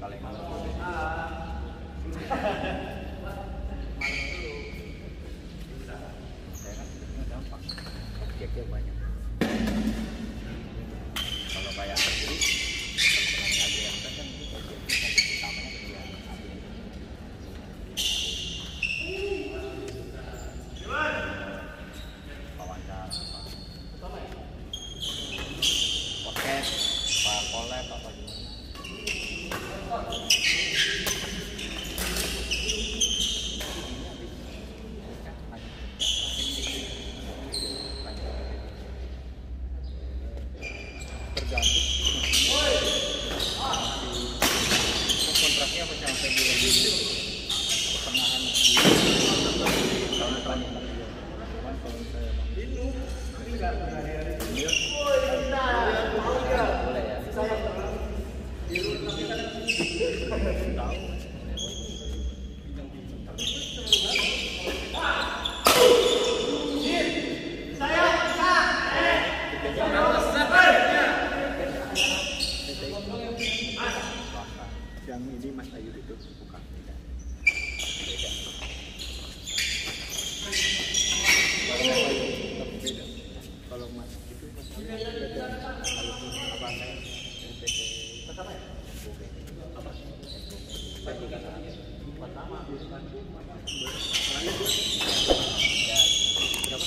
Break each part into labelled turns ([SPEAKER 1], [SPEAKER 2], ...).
[SPEAKER 1] Kalau yang saya kan sebenarnya gampang, objeknya banyak. Kalau kayak ini, kalau yang kan itu objeknya utamanya dia wawancara, podcast, collab apa gimana. Tergantung kontraknya apa sampai bulan pertengahan tahun depan. Cuman kalau saya boleh ya. Tahu. Yang ini Mas Ayu itu bukan beda. Kalau Mas itu Mas beda. Kalau apa saya PT pertama ya? Apa? Pertama bukan. Ya, berapa?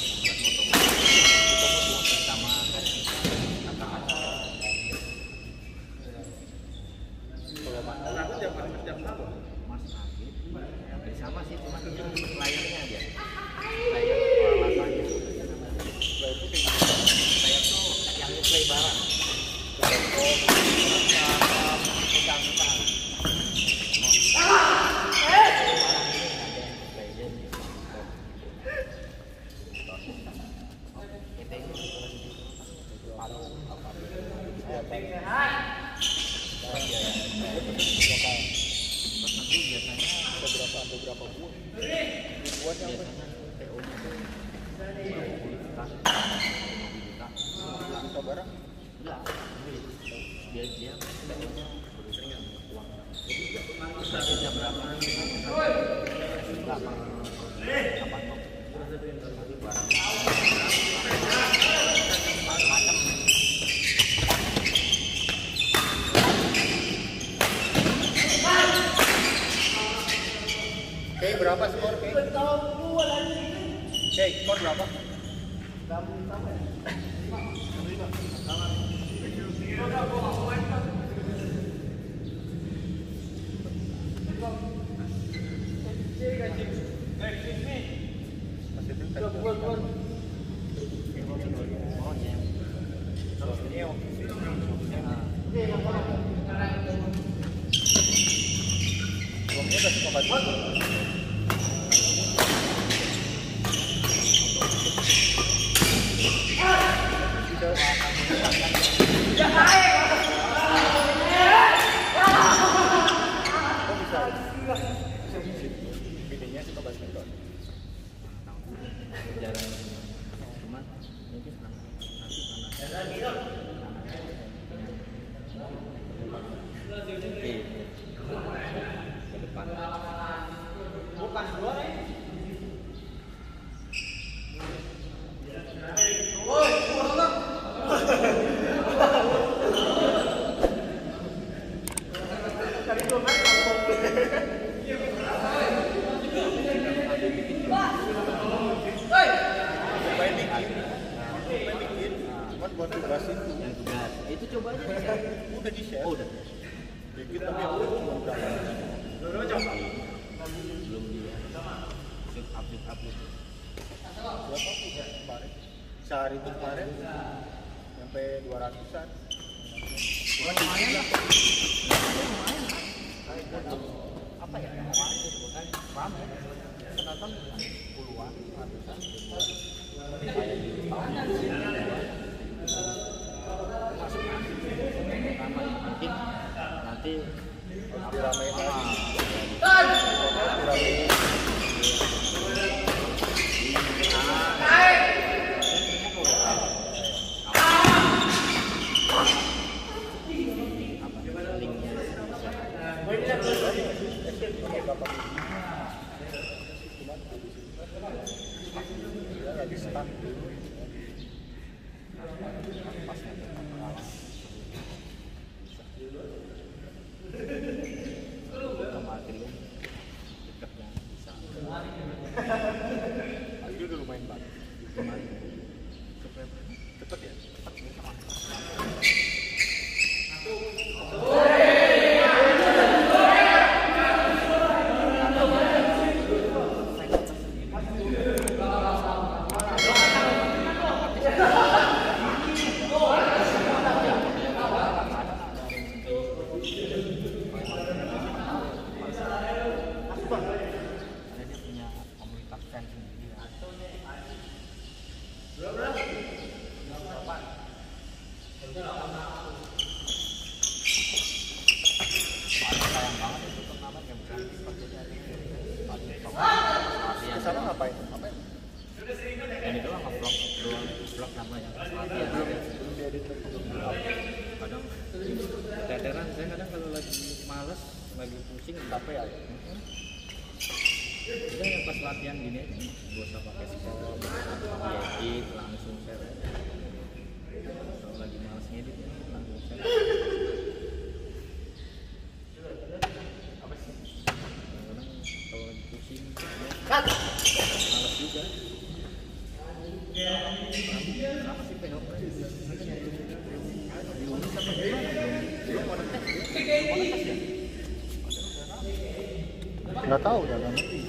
[SPEAKER 1] Pertama kata-kata. Kalau Mas jam berapa? Mas Agit sama sih, cuma ini layarnya aja. Layar peralatannya. Saya tuh yang play barang. Beberapa buah yang PO-nya kita barang enggak dia PO-nya berusaha uang jadi jam berapa berapa skor Kek? Skor berapa? Sama ya? 200-an. Apa ya? Ramai. Penonton puluhan, ratusan. Mungkin nanti diramein lagi. Sayang banget itu turnamen yang berarti latihan
[SPEAKER 2] Sana ngapain?
[SPEAKER 1] ini doang nge-vlog vlog namanya latihan
[SPEAKER 2] Belum diedit lagi.
[SPEAKER 1] kadang keteteran saya kadang kalau lagi males lagi pusing capek ya udah yang pas latihan gini aja gak usah pakai scroll edit langsung share kalau lagi males ngedit ya langsung share kadang kalau lagi pusing males juga sama sih PHP diundi sama gimana belum mau tes ya
[SPEAKER 2] Nggak tahu ya kan.